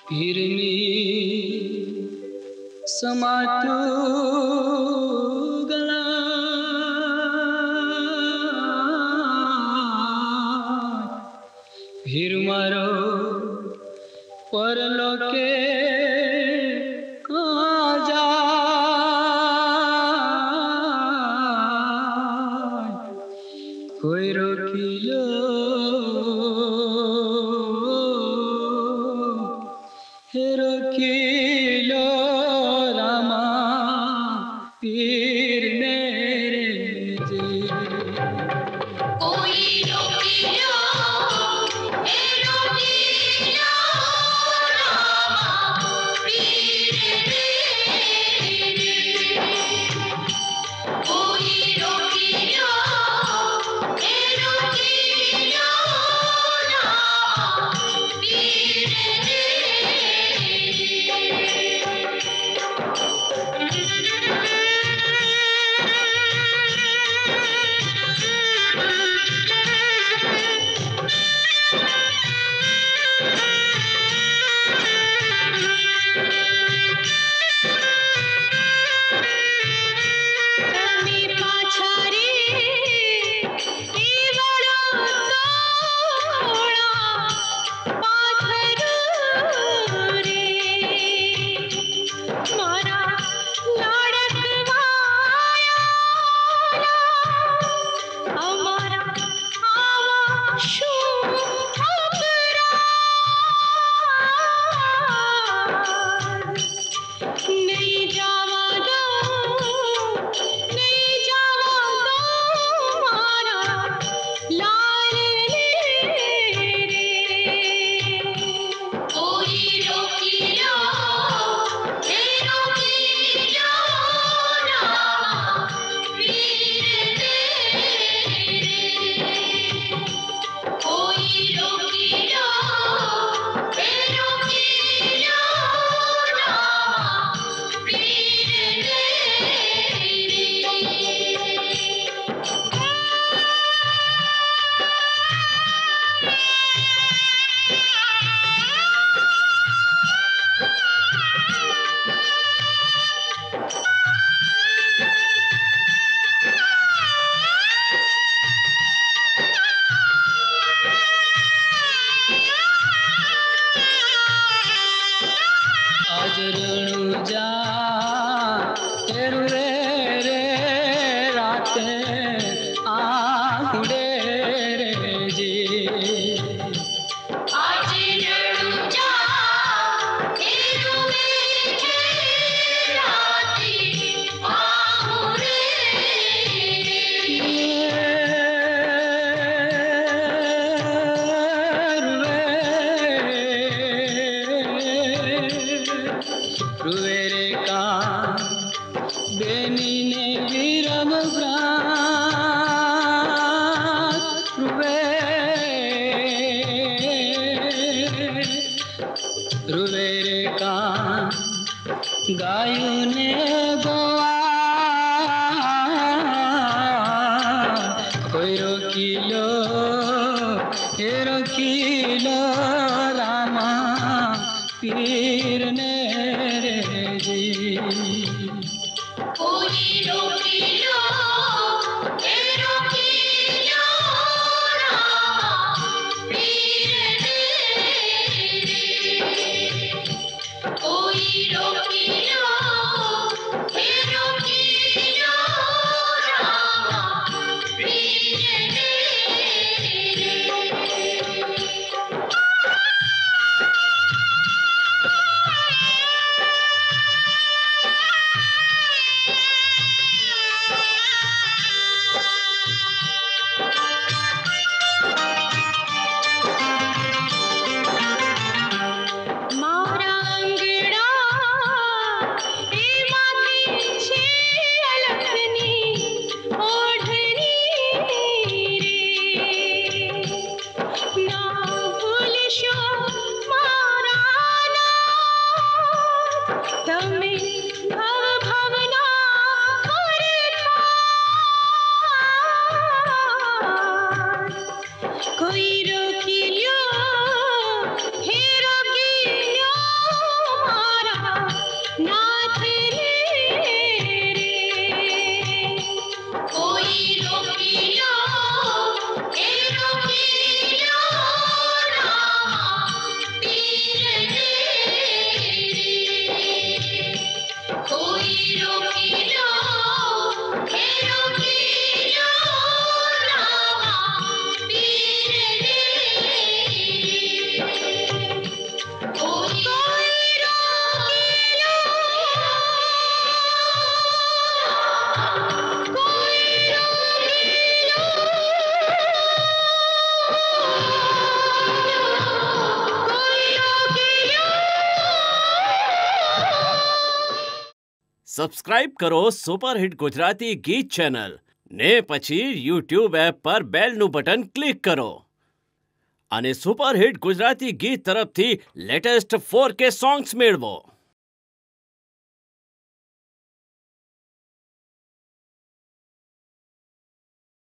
हिरनी समाटू गला हिर मारो परलोके जा कोई रोकिलो हे रोकिलो रामा पीर मेरे जी कोई रोकिलो हे रोकिलो रामा पीर मेरे कोई रोकिलो हे रोकिलो रामा पीर आज रणु जा तेरू रे राते आहुड़े रे जी आज रणु जा तेरू राती आहुड़े रुवेरे का बेनी ने गिरम रुवे रुवेरे का गायु ने गोवा कोई रोकिलो हे रोकिलो रामा पीर ने जी कोई रोकिलो हे रोकिलो रामा पीर मेरे कोई रोकिलो हे रोकिलो रामा पीर मेरे कोई रोकिलो हे रोकिलो સબસ્ક્રાઇબ કરો સુપરહિટ ગુજરાતી ગીત ચેનલ ને પછી યુટ્યુબ એપ પર બેલનું બટન ક્લિક કરો અને સુપરહિટ ગુજરાતી ગીત તરફથી લેટેસ્ટ 4K સોંગ્સ મેળવો.